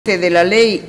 de la Ley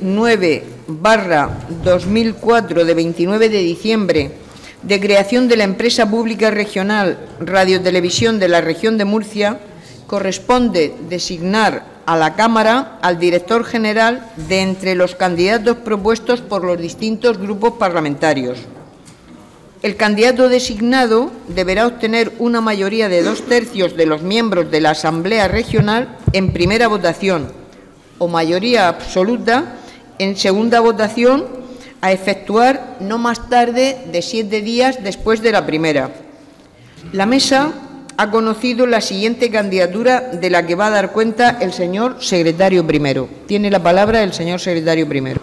9/2004 de 29 de diciembre de creación de la empresa pública regional Radiotelevisión de la región de Murcia, corresponde designar a la Cámara al director general de entre los candidatos propuestos por los distintos grupos parlamentarios. El candidato designado deberá obtener una mayoría de 2/3 de los miembros de la Asamblea Regional en primera votación o mayoría absoluta en segunda votación, a efectuar no más tarde de 7 días después de la primera. La mesa ha conocido la siguiente candidatura, de la que va a dar cuenta el señor secretario primero. Tiene la palabra el señor secretario primero.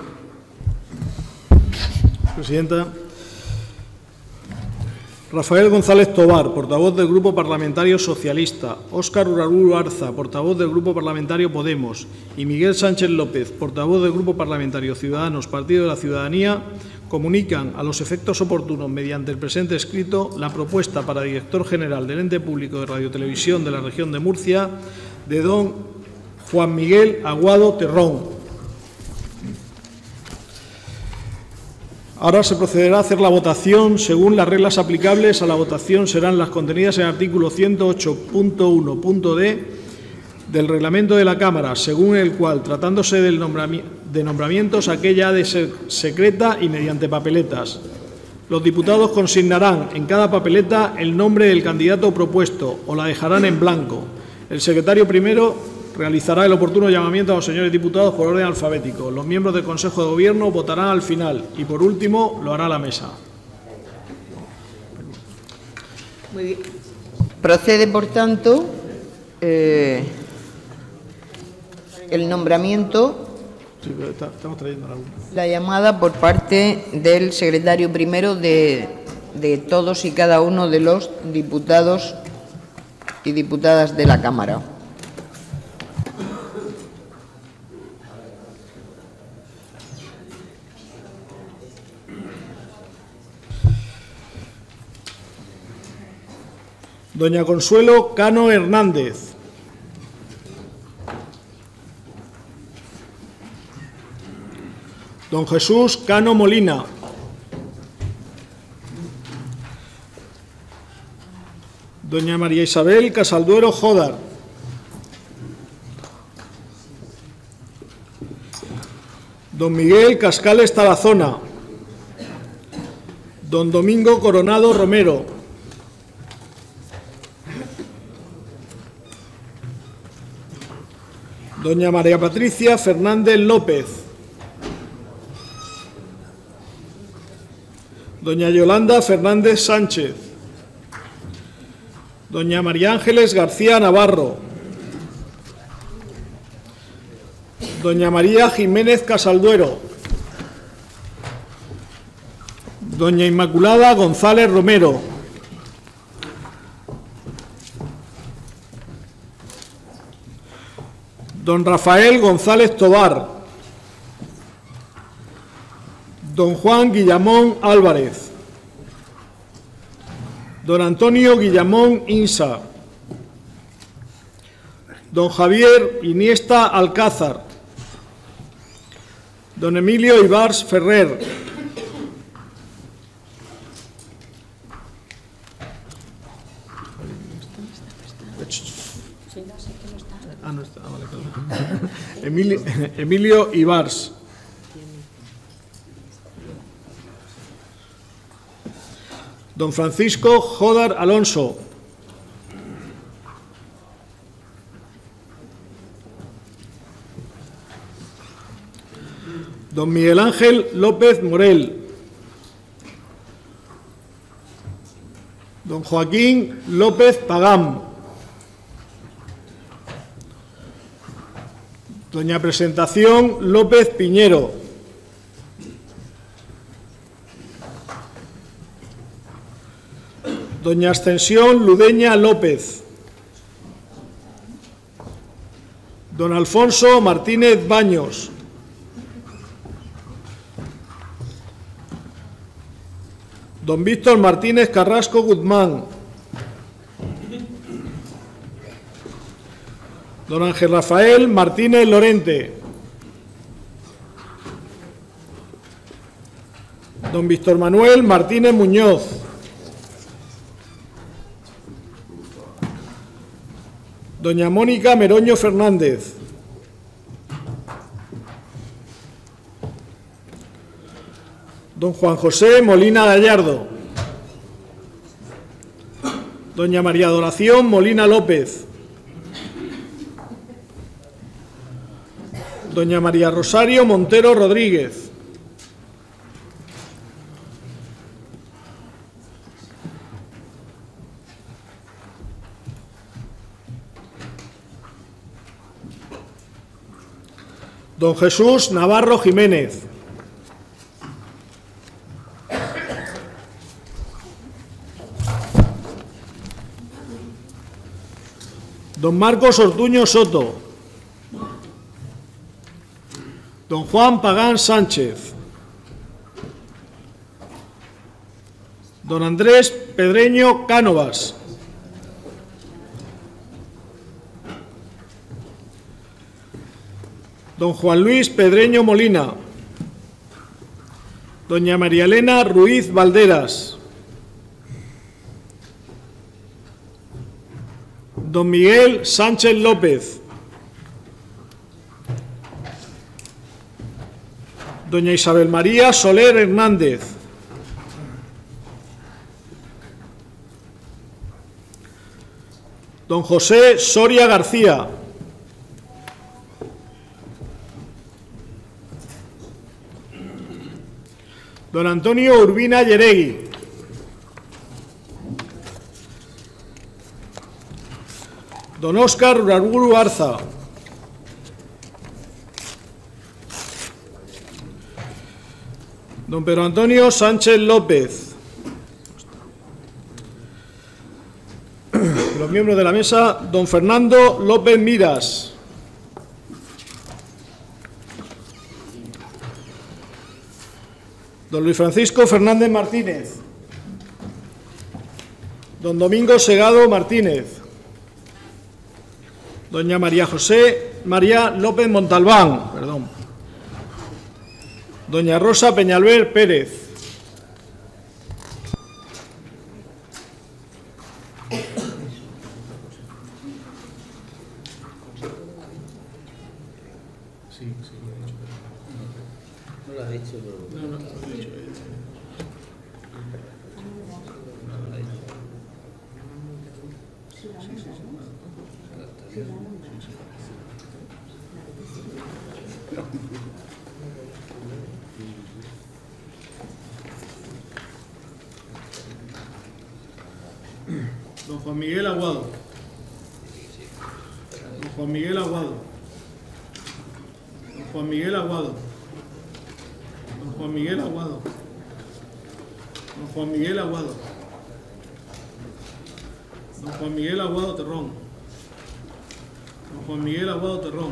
Presidenta. Rafael González Tobar, portavoz del Grupo Parlamentario Socialista; Óscar Urarú Arza, portavoz del Grupo Parlamentario Podemos; y Miguel Sánchez López, portavoz del Grupo Parlamentario Ciudadanos, Partido de la Ciudadanía, comunican a los efectos oportunos, mediante el presente escrito, la propuesta para director general del Ente Público de Radiotelevisión de la región de Murcia de don Juan Miguel Aguado Terrón. Ahora se procederá a hacer la votación. Según las reglas aplicables a la votación, serán las contenidas en el artículo 108.1.d del reglamento de la Cámara, según el cual, tratándose de nombramientos, aquella ha de ser secreta y mediante papeletas. Los diputados consignarán en cada papeleta el nombre del candidato propuesto o la dejarán en blanco. El secretario primero realizará el oportuno llamamiento a los señores diputados por orden alfabético. Los miembros del Consejo de Gobierno votarán al final y, por último, lo hará la mesa. Muy bien. Procede, por tanto, el nombramiento, Sí, pero estamos trayendo la llamada por parte del secretario primero de todos y cada uno de los diputados y diputadas de la Cámara. Doña Consuelo Cano Hernández. Don Jesús Cano Molina. Doña María Isabel Casalduero Jódar. Don Miguel Cascales Tarazona. Don Domingo Coronado Romero. Doña María Patricia Fernández López. Doña Yolanda Fernández Sánchez. Doña María Ángeles García Navarro. Doña María Jiménez Casalduero. Doña Inmaculada González Romero. Don Rafael González Tobar. Don Juan Guillamón Álvarez. Don Antonio Guillamón Insa. Don Javier Iniesta Alcázar. Don Emilio Ibars Ferrer. Emilio Ibars. Don Francisco Jódar Alonso. Don Miguel Ángel López Morel. Don Joaquín López Pagán. Doña Presentación López Piñero. Doña Ascensión Ludeña López. Don Alfonso Martínez Baños. Don Víctor Martínez Carrasco Guzmán. Don Ángel Rafael Martínez Lorente. Don Víctor Manuel Martínez Muñoz. Doña Mónica Meroño Fernández. Don Juan José Molina Gallardo. Doña María Adoración Molina López. Doña María Rosario Montero Rodríguez. Don Jesús Navarro Jiménez. Don Marcos Ortuño Soto. Don Juan Pagán Sánchez. Don Andrés Pedreño Cánovas. Don Juan Luis Pedreño Molina. Doña María Elena Ruiz Valderas. Don Miguel Sánchez López. Doña Isabel María Soler Hernández. Don José Soria García. Don Antonio Urbina Yeregui. Don Óscar Urarburu Arza. Don Pedro Antonio Sánchez López. Los miembros de la mesa, don Fernando López Miras. Don Luis Francisco Fernández Martínez. Don Domingo Segado Martínez. Doña María José María López Montalbán, perdón. Doña Rosa Peñalver Pérez. No lo ha dicho, pero... No lo ha dicho. Don Juan Miguel Aguado. Don Juan Miguel Aguado. Don Juan Miguel Aguado. Don Juan Miguel Aguado. Don Juan Miguel Aguado. Don Juan Miguel Aguado Terrón. Don Juan Miguel Aguado Terrón.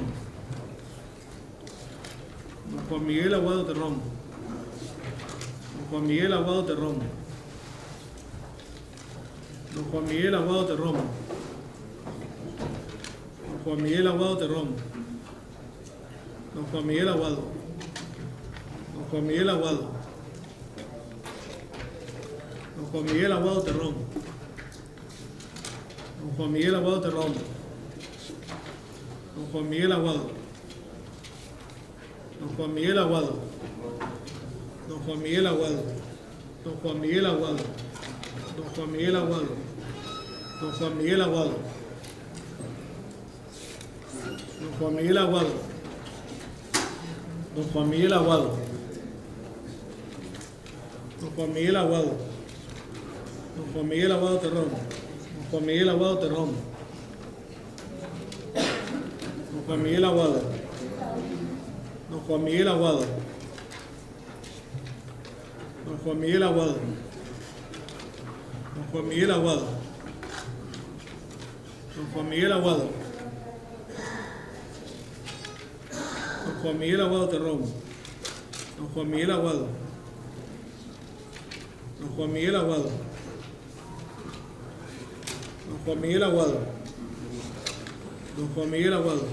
Don Juan Miguel Aguado Terrón. Don Juan Miguel Aguado Terrón. Don Juan Miguel Aguado Terrón. Don Juan Miguel Aguado Terrón. Don Juan Miguel Aguado. Don Juan Miguel Aguado. Don Juan Miguel Aguado Terrón. Don Juan Miguel Aguado Terrón. Don Juan Miguel Aguado. Don Juan Miguel Aguado. Don Juan Miguel Aguado. Don Juan Miguel Aguado. Don Juan Miguel Aguado. Don Juan Miguel Aguado. Don Juan Miguel Aguado. Don Juan Miguel Aguado. Don Juan Miguel Aguado. Don Juan Miguel Aguado Terrón. Don Juan Miguel Aguado Terrón. Don Juan Miguel Aguado. Don Juan Miguel Aguado. Don Juan Miguel Aguado. Don Juan Miguel Aguado. Don Juan Miguel Aguado. Don Juan Miguel Aguado Terrón. Don Juan Miguel Aguado. Don Juan Miguel Aguado. Don Juan Miguel Aguado. Don Juan Miguel Aguado.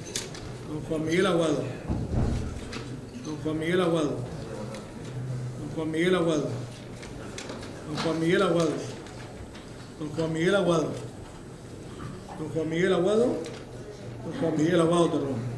Don Juan Miguel Aguado. Don Juan Miguel Aguado. Don Juan Miguel Aguado. Don Juan Miguel Aguado. Don Juan Miguel Aguado. Don Juan Miguel Aguado. Don Juan Miguel Aguado Terrón.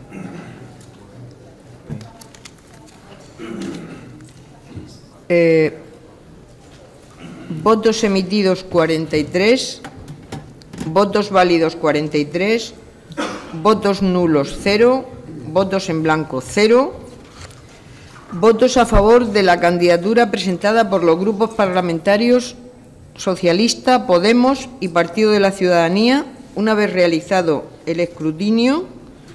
Votos emitidos 43, votos válidos 43, votos nulos 0, votos en blanco 0, votos a favor de la candidatura presentada por los grupos parlamentarios Socialista, Podemos y Partido de la Ciudadanía, una vez realizado el escrutinio.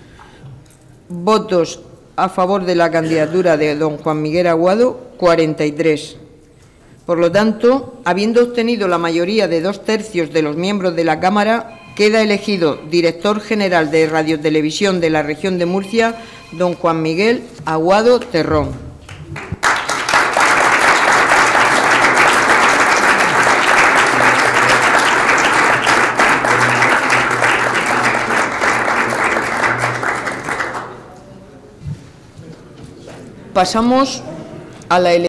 Votos a favor de la candidatura de don Juan Miguel Aguado, 43. Por lo tanto, habiendo obtenido la mayoría de 2/3 de los miembros de la Cámara, queda elegido director general de Radiotelevisión de la Región de Murcia, don Juan Miguel Aguado Terrón. Pasamos a la elección.